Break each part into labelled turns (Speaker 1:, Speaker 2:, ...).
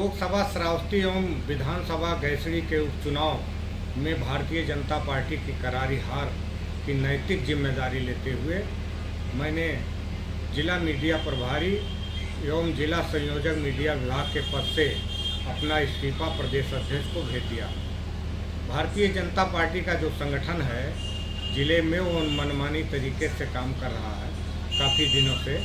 Speaker 1: लोकसभा श्रावस्ती एवं विधानसभा गैसड़ी के उपचुनाव में भारतीय जनता पार्टी की करारी हार की नैतिक जिम्मेदारी लेते हुए मैंने जिला मीडिया प्रभारी एवं जिला संयोजक मीडिया विभाग के पद से अपना इस्तीफा प्रदेश अध्यक्ष को भेज दिया। भारतीय जनता पार्टी का जो संगठन है जिले में वो मनमानी तरीके से काम कर रहा है। काफ़ी दिनों से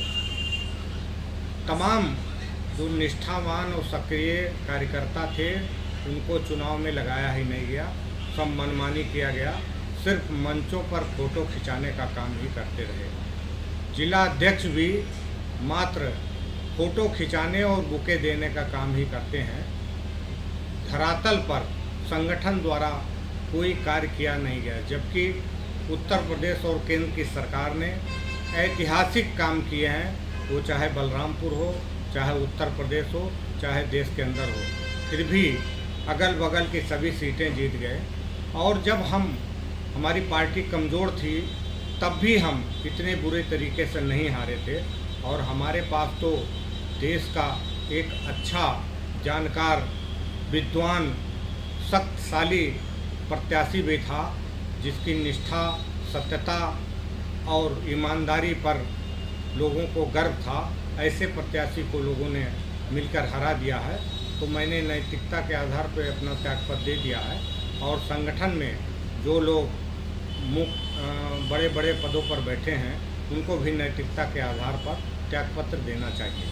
Speaker 1: तमाम जो निष्ठावान और सक्रिय कार्यकर्ता थे उनको चुनाव में लगाया ही नहीं गया, सब मनमानी किया गया। सिर्फ मंचों पर फोटो खिंचाने का काम ही करते रहे। जिला अध्यक्ष भी मात्र फोटो खिंचाने और बुके देने का काम ही करते हैं। धरातल पर संगठन द्वारा कोई कार्य किया नहीं गया, जबकि उत्तर प्रदेश और केंद्र की सरकार ने ऐतिहासिक काम किए हैं। वो चाहे बलरामपुर हो, चाहे उत्तर प्रदेश हो, चाहे देश के अंदर हो, फिर भी अगल बगल की सभी सीटें जीत गए। और जब हमारी पार्टी कमज़ोर थी तब भी हम इतने बुरे तरीके से नहीं हारे थे। और हमारे पास तो देश का एक अच्छा जानकार, विद्वान, शक्तिशाली प्रत्याशी भी था, जिसकी निष्ठा, सत्यता और ईमानदारी पर लोगों को गर्व था। ऐसे प्रत्याशी को लोगों ने मिलकर हरा दिया है। तो मैंने नैतिकता के आधार पर अपना त्यागपत्र दे दिया है। और संगठन में जो लोग बड़े बड़े पदों पर बैठे हैं उनको भी नैतिकता के आधार पर त्यागपत्र देना चाहिए।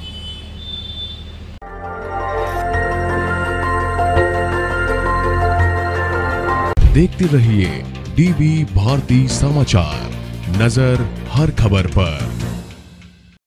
Speaker 2: देखते रहिए डीवी भारती समाचार, नजर हर खबर पर।